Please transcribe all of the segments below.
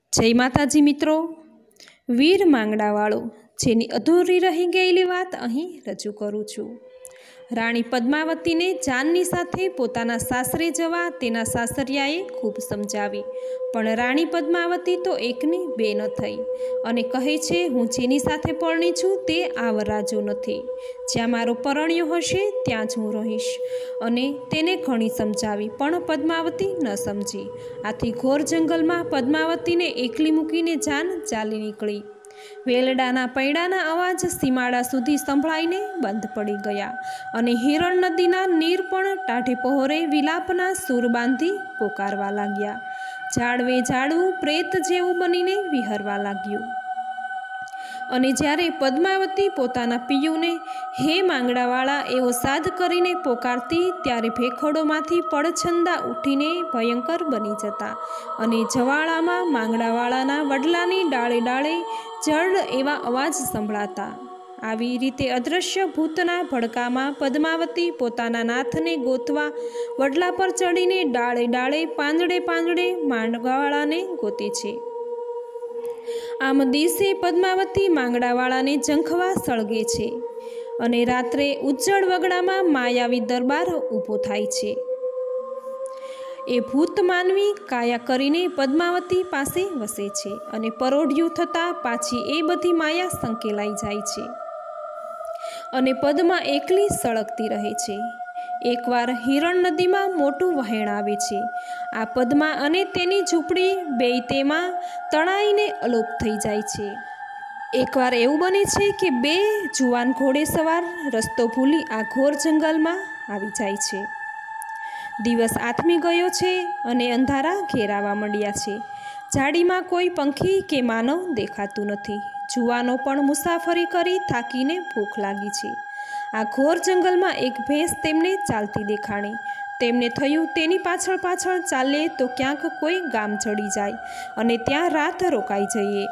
જય માતાજી મિત્રો, વીર માંગડાવાળો જેની અધૂરી રહી ગયેલી વાત અહીં રજૂ કરું છું। રાણી પદ્માવતીને જાનની સાથે પોતાના સાસરે જવા તેના સાસરિયાએ ખૂબ સમજાવી, પણ રાણી પદ્માવતી તો એકની બે ન થઈ અને કહે છે, હું જેની સાથે પરણી છું તે આ વરરાજો નથી, જ્યાં મારો પરણ્યો હશે ત્યાં જ હું રહીશ। અને તેને ઘણી સમજાવી પણ પદ્માવતી ન સમજી। આથી ઘોર જંગલમાં પદ્માવતીને એકલી મૂકીને જાન ચાલી નીકળી। વેલડાના પૈડાના અવાજ સીમાડા સુધી સંભળાઈને બંધ પડી ગયા અને હિરણ નદીના નીર પણ ટાઢે પહોરે વિલાપના સૂર બાંધી પોકારવા લાગ્યા। ઝાડવે ઝાડવું પ્રેત જેવું બનીને વિહરવા લાગ્યું। અને જ્યારે પદ્માવતી પોતાના પિયુને હે માંગડાવાળા એવો સાદ કરીને પોકારતી, ત્યારે ભેખડોમાંથી પડછંદા ઉઠીને ભયંકર બની જતા અને જવાળામાં માંગડાવાળાના વડલાની ડાળે ડાળે જડ એવા અવાજ સંભળાતા। આવી રીતે અદૃશ્ય ભૂતના ભડકામાં પદ્માવતી પોતાના નાથને ગોતવા વડલા પર ચડીને ડાળે ડાળે પાંદડે પાંદડે માંગડાવાળાને ગોતે છે। આમ દિવસે પદ્માવતી માંગડાવાળાને ઝંખવા સળગે છે અને રાત્રે ઉજ્જળ વગડામાં માયાવી દરબાર ઊભો થાય છે। એ ભૂત માનવી કાયા કરીને પદ્માવતી પાસે વસે છે અને પરોઢિયું થતાં પાછી એ બધી માયા સંકેલાઈ જાય છે અને પદ્મા એકલી સળગતી રહે છે। એકવાર હિરણ નદીમાં મોટું વહેણ આવે છે। આ પદ્મા અને તેની ઝૂંપડી બેય તેમાં તણાઈને અલોપ થઈ જાય છે। એકવાર એવું બને છે કે બે જુવાન ઘોડે સવાર રસ્તો ભૂલી આ ઘોર જંગલમાં આવી જાય છે। દિવસ આથમી ગયો છે અને અંધારા ઘેરાવા માંડ્યા છે। ઝાડીમાં કોઈ પંખી કે માનવ દેખાતું નથી। જુવાનો પણ મુસાફરી કરી થાકીને ભૂખ લાગી છે। આ ઘોર જંગલમાં એક ભેંસ તેમને ચાલતી દેખાણી। તેમને થયું તેની પાછળ પાછળ ચાલીએ તો ક્યાંક કોઈ ગામ ચડી જાય અને ત્યાં રાત રોકાઈ જઈએ।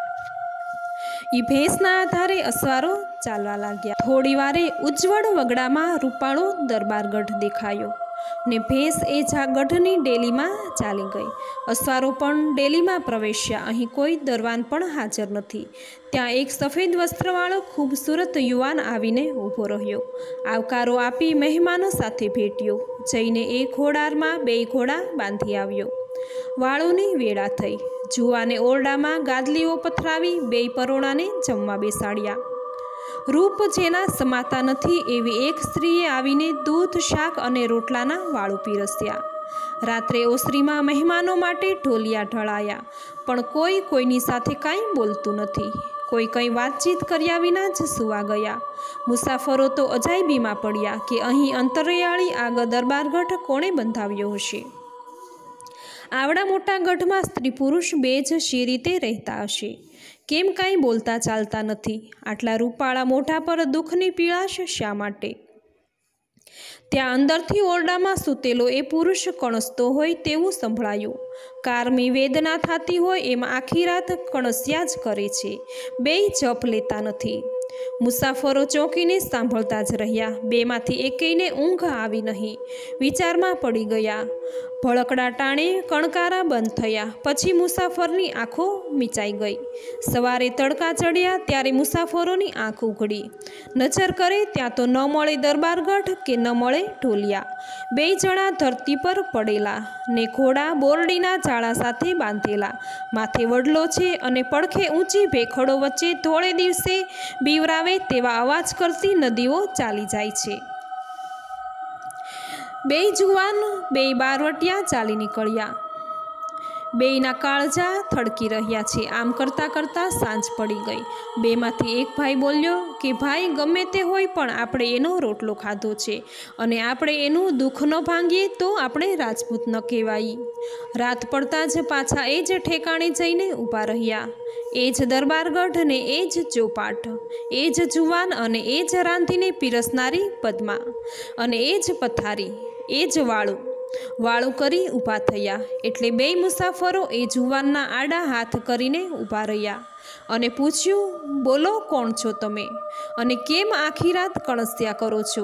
એ ભેંસના આધારે અસવારો ચાલવા લાગ્યા। થોડી વારે ઉજ્જવળ વગડામાં રૂપાળો દરબારગઢ દેખાયો ને ભેંસ એ ગઢની ડેલીમાં ચાલી ગઈ। અસવારો પણ ડેલીમાં પ્રવેશ્યા। અહીં કોઈ દરવાન પણ હાજર નથી। ત્યાં એક સફેદ વસ્ત્રવાળો ખૂબસૂરત યુવાન આવીને ઊભો રહ્યો। આવકારો આપી મહેમાનો સાથે ભેટ્યો। જઈને એ ઘોડારમાં બે ઘોડા બાંધી આવ્યો। વાળોની વેળા થઈ। જુવાને ઓરડામાં ગાદલીઓ પથરાવી બે પરોણાને જમવા બેસાડ્યા। રૂપ જેના સમાતા નથી એવી એક સ્ત્રીએ આવીને દૂધ, શાક અને રોટલાના વાળું પીરસ્યા। રાત્રે ઓસરીમાં મહેમાનો માટે ઢોલિયા ઢળાયા, પણ કોઈ કોઈની સાથે કાંઈ બોલતું નથી। કોઈ કંઈ વાતચીત કર્યા વિના જ સૂવા ગયા। મુસાફરો તો અજાયબીમાં પડ્યા કે અહીં અંતરિયાળી આગ દરબારગઢ કોણે બંધાવ્યો હશે? આવડા મોટા ગઢમાં સ્ત્રી પુરુષ બે જ શી રીતે રહેતા હશે? કેમ કાંઈ બોલતા ચાલતા નથી? આટલા રૂપાળા મોઢા પર દુઃખની પીળાશ શા માટે? ત્યાં અંદરથી ઓરડામાં સૂતેલો એ પુરુષ કણસતો હોય તેવું સંભળાયું। કારમી વેદના થતી હોય એમ આખી રાત કણસ્યા જ કરે છે। બેય જપ લેતા નથી। મુસાફરો ચોંકીને સાંભળતા જ રહ્યા। બેમાંથી એકેયને ઊંઘ આવી નહીં। વિચારમાં પડી ગયા। ભળકડા ટાણે કણકારા બંધ થયા। પછી મુસાફરની આંખો મીચાઈ ગઈ। સવારે તડકા ચડ્યા ત્યારે મુસાફરોની આંખ ઉઘડી। નજર કરે ત્યાં તો ન મળે દરબારગઢ કે ન મળે ઢોલિયા। બેય જણા ધરતી પર પડેલા ને ઘોડા બોરડીના જાળા સાથે બાંધેલા। માથે વડલો છે અને પડખે ઊંચી ભેખડો વચ્ચે ધોળે દિવસે બીવરાવે તેવા અવાજ કરતી નદીઓ ચાલી જાય છે। બેય જુવાન બેય બારવટિયા ચાલી નીકળ્યા। બેયના કાળજા થડકી રહ્યા છે। આમ કરતાં કરતાં સાંજ પડી ગઈ। બેમાંથી એક ભાઈ બોલ્યો કે ભાઈ, ગમે તે હોય પણ આપણે એનો રોટલો ખાધો છે અને આપણે એનું દુઃખ ન ભાંગીએ તો આપણે રાજપૂત ન કહેવાય। રાત પડતાં જ પાછા એ જ ઠેકાણે જઈને ઊભા રહ્યા। એ જ દરબારગઢ ને એ જ ચોપાટ, એ જ જુવાન અને એ જ રાંધીને પીરસનારી પદ્મા અને એ જ પથારી, એ જ વાળું કરી ઊભા થયા। એટલે બેય મુસાફરો એ જુવાનના આડા હાથ કરીને ઊભા રહ્યા અને પૂછ્યું, બોલો, કોણ છો તમે અને કેમ આખી રાત કણસ્યા કરો છો?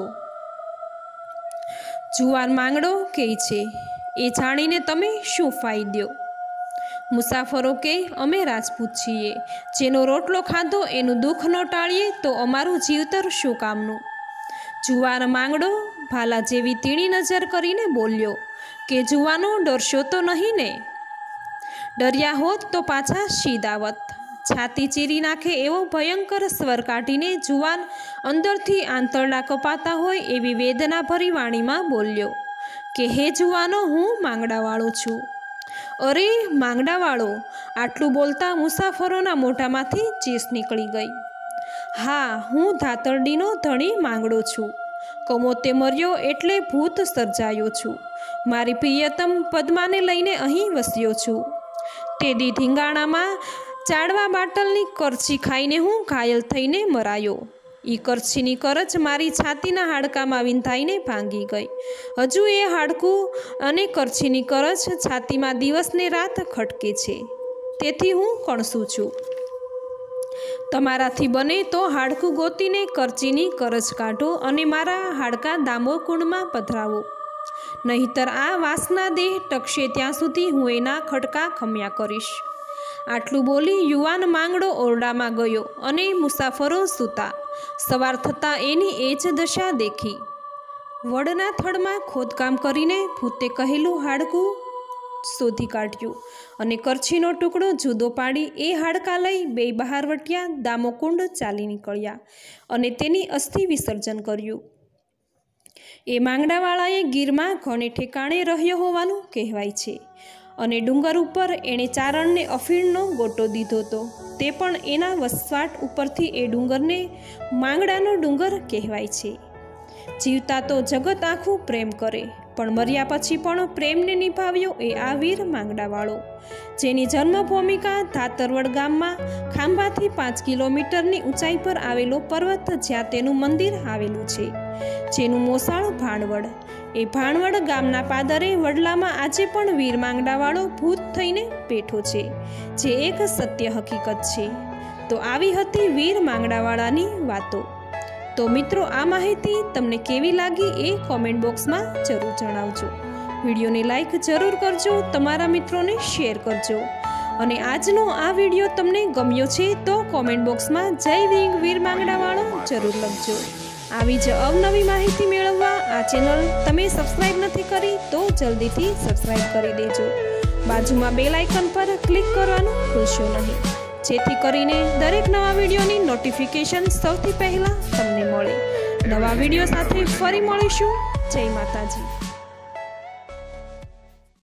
જુવાન માંગડો કહે છે, એ જાણીને તમે શું ફાયદો? મુસાફરો કે અમે રાજપૂત છીએ, જેનો રોટલો ખાધો એનું દુઃખ ન ટાળીએ તો અમારું જીવતર શું કામનું? જુવાર માંગડો ભાલા જેવી તીણી નજર કરીને બોલ્યો કે જુવાનો ડરશો તો નહીં ને? ડર્યા હોત તો પાછા શીદાવત. છાતી ચીરી નાખે એવો ભયંકર સ્વર કાઢીને જુવાન અંદરથી આંતરડા કપાતા હોય એવી વેદનાભરી વાણીમાં બોલ્યો કે હે જુવાનો, હું માંગડાવાળો છું. અરે માંગડાવાળો! આટલું બોલતા મુસાફરોના મોઢામાંથી ચીસ નીકળી ગઈ. હા, હું ધાતરડીનો ધણી માંગડો છું. કમોતે મર્યો એટલે ભૂત સર્જાયો છું. મારી પ્રિયતમ પદ્માને લઈને અહીં વસ્યો છું. તે દી ધીંગાણામાં ચાડવા બાટલની કરછી ખાઈને હું ઘાયલ થઈને મરાયો. એ કરછીની કરચ મારી છાતીના હાડકામાં વિંધાઈને ભાંગી ગઈ. હજુ એ હાડકું અને કરછીની કરચ છાતીમાં દિવસને રાત ખટકે છે. તેથી હું કણસું છું. તમારાથી બને તો હાડકું ગોતીને કરચીની કરચ કાઢો અને મારા હાડકા દામોકુંડમાં પધરાવો. નહીંતર આ વાસના દેહ ટકશે ત્યાં સુધી હું એના ખડકા ખમ્યા કરીશ. આટલું બોલી યુવાન માંગડો ઓરડામાં ગયો અને મુસાફરો સૂતા. સવાર થતાં એની એ જ દશા દેખી. વડના થડમાં ખોદકામ કરીને ભૂતે કહેલું હાડકું શોધી કાઢ્યું અને કરછીનો ટુકડો જુદો પાડી એ હાડકા લઈ બે બહારવટિયા દામોકુંડ ચાલી નીકળ્યા અને તેની અસ્થિ વિસર્જન કર્યું. એ માંગડાવાળાએ ગીરમાં ઘણે ઠેકાણે રહ્યો હોવાનું કહેવાય છે અને ડુંગર ઉપર એણે ચારણને અફીણનો ગોટો દીધો હતો. તે પણ એના વસવાટ ઉપરથી એ ડુંગરને માંગડાનો ડુંગર કહેવાય છે. જીવતા તો જગત આખું પ્રેમ કરે, પણ મર્યા પછી પણ પ્રેમને નિભાવ્યો એ આ વીર માંગડાવાળો, જેની જન્મભૂમિકા ધાતરવડ ગામમાં ખાંભાથી 5 કિલોમીટરની ઊંચાઈ પર આવેલો પર્વત જ્યાં તેનું મંદિર આવેલું છે, જેનું મોસાળ ભાણવડ. એ ભાણવડ ગામના પાદરે વડલામાં આજે પણ વીર માંગડાવાળો ભૂત થઈને બેઠો છે, જે એક સત્ય હકીકત છે. તો આવી હતી વીર માંગડાવાળાની વાતો. તો મિત્રો, આ માહિતી તમને કેવી લાગી એ કોમેન્ટ બોક્સમાં જરૂર જણાવજો. વિડીયોને લાઈક જરૂર કરજો, તમારા મિત્રોને શેર કરજો અને આજનો આ વિડીયો તમને ગમ્યો છે તો કોમેન્ટ બોક્સમાં જય વીર માંગડાવાળો જરૂર લખજો. આવી જ અવનવી માહિતી મેળવવા આ ચેનલ તમે સબસ્ક્રાઈબ નથી કરી તો જલ્દીથી સબસ્ક્રાઈબ કરી દેજો. બાજુમાં બેલ આઇકન પર ક્લિક કરવાનું ભૂલશો નહીં, જેથી કરીને દરેક નવા વિડીયોની નોટિફિકેશન સૌથી પહેલાં તમને મળે. નવા વિડીયો સાથે ફરી મળીશું. જય માતાજી.